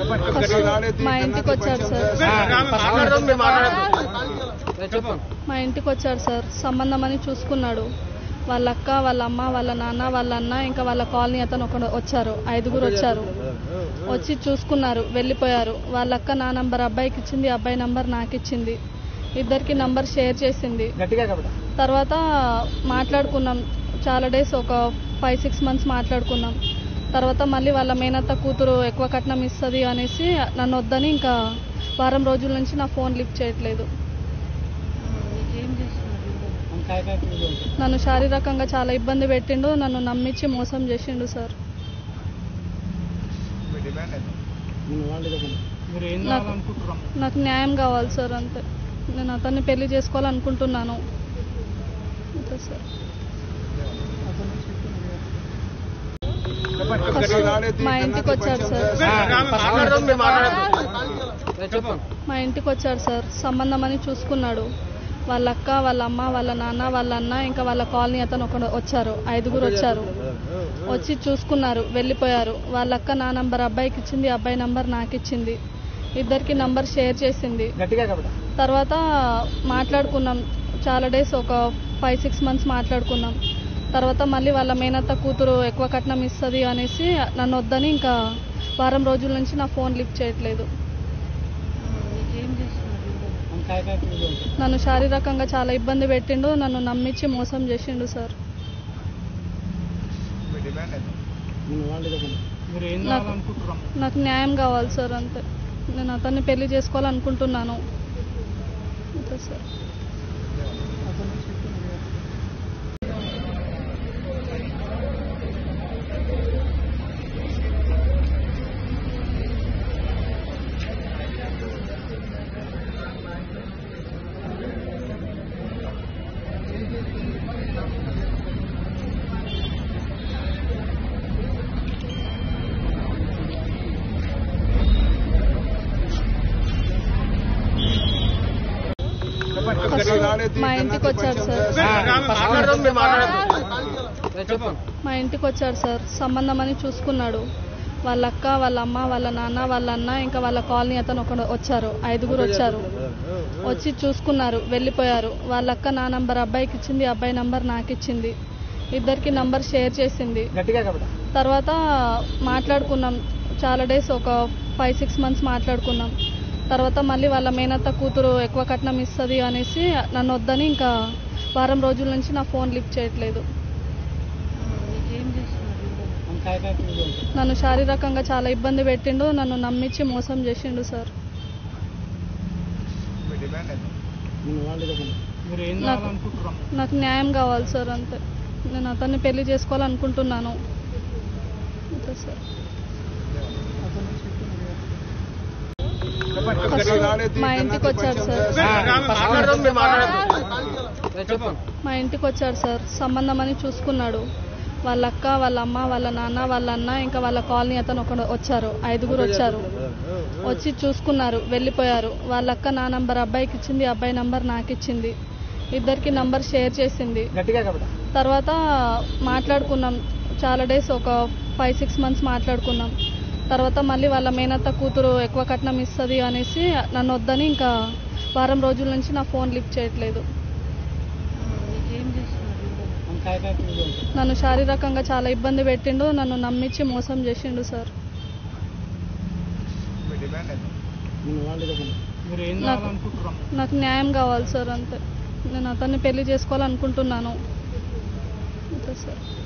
మా ఇంటికి వచ్చారు సార్ సంబంధం అని చూసుకున్నాడు. వాళ్ళ అక్క, వాళ్ళ అమ్మ, వాళ్ళ నాన్న, వాళ్ళ అన్న, ఇంకా వాళ్ళ కాలనీ అతను ఒకడు వచ్చారు. 5గురు వచ్చారు. వచ్చి చూసుకున్నారు, వెళ్ళిపోయారు. వాళ్ళ అక్క నా నంబర్ అబ్బాయికి ఇచ్చింది, అబ్బాయి నంబర్ నాకు ఇచ్చింది. ఇద్దరికి నంబర్ షేర్ చేసింది. తర్వాత మాట్లాడుకున్నాం చాలా డేస్, ఒక 5-6 months మాట్లాడుకున్నాం. తర్వాత మళ్ళీ వాళ్ళ మేనత్త కూతురు ఎక్కువ కట్నం ఇస్తుంది అనేసి నన్ను వద్దని ఇంకా వారం రోజుల నుంచి నా ఫోన్ లిఫ్ట్ చేయట్లేదు. నన్ను శారీరకంగా చాలా ఇబ్బంది పెట్టిండు, నన్ను నమ్మించి మోసం చేసిండు సార్. నాకు న్యాయం కావాలి సార్, అంతే. నేను అతన్ని పెళ్లి చేసుకోవాలనుకుంటున్నాను అంతే సార్. మా ఇంటికి వచ్చారు సార్ సంబంధం అని చూసుకున్నాడు. వాళ్ళ అక్క, వాళ్ళ అమ్మ, వాళ్ళ నాన్న, వాళ్ళ అన్న, ఇంకా వాళ్ళ కాలనీ అతను ఒకడు వచ్చారు. 5గురు వచ్చారు. వచ్చి చూసుకున్నారు, వెళ్ళిపోయారు. వాళ్ళ అక్క నా నంబర్ అబ్బాయికి ఇచ్చింది, అబ్బాయి నంబర్ నాకు ఇచ్చింది. ఇద్దరికి నంబర్ షేర్ చేసింది. తర్వాత మాట్లాడుకున్నాం చాలా డేస్, ఒక 5-6 months మాట్లాడుకున్నాం. తర్వాత మళ్ళీ వాళ్ళ మేనత్త కూతురు ఎక్కువ కట్నం ఇస్తుంది అనేసి నన్ను వద్దని ఇంకా వారం రోజుల నుంచి నా ఫోన్ లిఫ్ట్ చేయట్లేదు. నన్ను శారీరకంగా చాలా ఇబ్బంది పెట్టిండు, నన్ను నమ్మించి మోసం చేసిండు సార్. నాకు న్యాయం కావాలి సార్, అంతే. నేను అతన్ని పెళ్లి చేసుకోవాలనుకుంటున్నాను అంతే సార్. మా ఇంటికి వచ్చారు సార్ సంబంధం అని చూసుకున్నాడు. వాళ్ళ అక్క, వాళ్ళ అమ్మ, వాళ్ళ నాన్న, వాళ్ళ అన్న, ఇంకా వాళ్ళ కాలనీ అతను ఒకడు వచ్చారు. 5గురు వచ్చారు. వచ్చి చూసుకున్నారు, వెళ్ళిపోయారు. వాళ్ళ అక్క నా నంబర్ అబ్బాయికి ఇచ్చింది, అబ్బాయి నంబర్ నాకు ఇచ్చింది. ఇద్దరికి నంబర్ షేర్ చేసింది. తర్వాత మాట్లాడుకున్నాం చాలా డేస్, ఒక 5-6 months మాట్లాడుకున్నాం. తర్వాత మళ్ళీ వాళ్ళ మేనత్త కూతురు ఎక్కువ కట్నం ఇస్తుంది అనేసి నన్ను వద్దని ఇంకా వారం రోజుల నుంచి నా ఫోన్ లిఫ్ట్ చేయట్లేదు. నన్ను శారీరకంగా చాలా ఇబ్బంది పెట్టిండు, నన్ను నమ్మించి మోసం చేసిండు సార్. నాకు న్యాయం కావాలి సార్, అంతే. నేను అతన్ని పెళ్లి చేసుకోవాలనుకుంటున్నాను అంతే సార్. మా ఇంటికి వచ్చారు సార్ సంబంధం అని చూసుకున్నాడు. వాళ్ళ అక్క, వాళ్ళ అమ్మ, వాళ్ళ నాన్న, వాళ్ళ అన్న, ఇంకా వాళ్ళ కాలనీ అతను ఒకడు వచ్చారు. 5గురు వచ్చారు. వచ్చి చూసుకున్నారు, వెళ్ళిపోయారు. వాళ్ళ అక్క నా నంబర్ అబ్బాయికి ఇచ్చింది, అబ్బాయి నంబర్ నాకు ఇచ్చింది. ఇద్దరికి నంబర్ షేర్ చేసింది. తర్వాత మాట్లాడుకున్నాం చాలా డేస్, ఒక 5-6 months మాట్లాడుకున్నాం. తర్వాత మళ్ళీ వాళ్ళ మేనత్త కూతురు ఎక్కువ కట్నం ఇస్తుంది అనేసి నన్ను వద్దని ఇంకా వారం రోజుల నుంచి నా ఫోన్ లిఫ్ట్ చేయట్లేదు. నన్ను శారీరకంగా చాలా ఇబ్బంది పెట్టిండు, నన్ను నమ్మించి మోసం చేసిండు సార్. నాకు న్యాయం కావాలి సార్, అంతే. నేను అతన్ని పెళ్లి చేసుకోవాలనుకుంటున్నాను అంతే సార్.